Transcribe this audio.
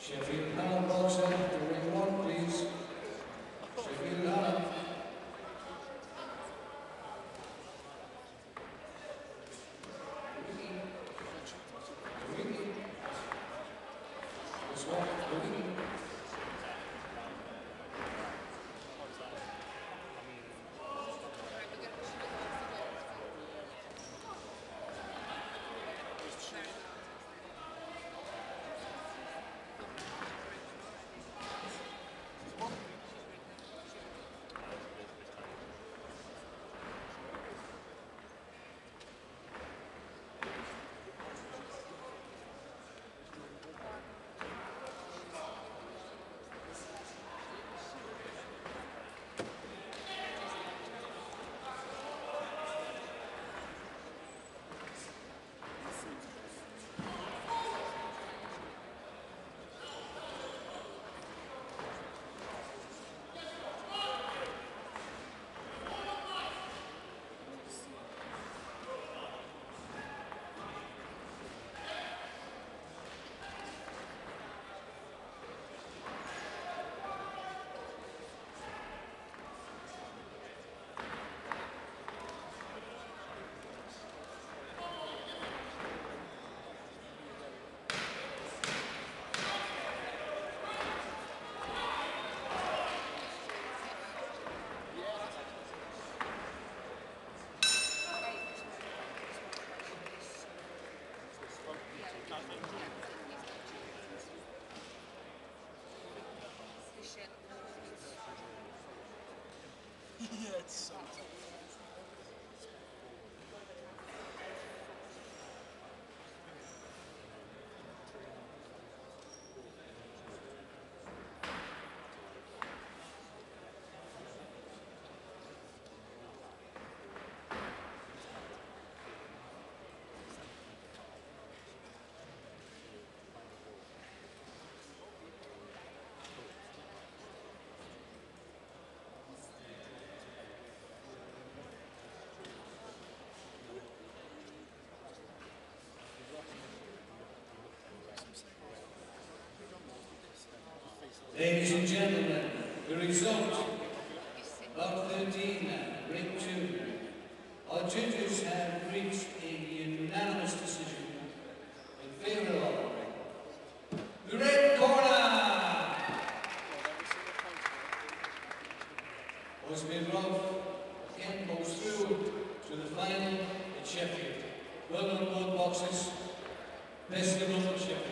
Sheffield Hannah boxer to ring one, please. Sheffield Hannah. This one, Yeah, it's so tough. Ladies and gentlemen, the result, Bout 13 now, ring 2. Our judges have reached a unanimous decision in favour of the red corner. Omid Raouf again goes through to the final at Sheffield. Well done both boxers. Best of luck, Sheffield.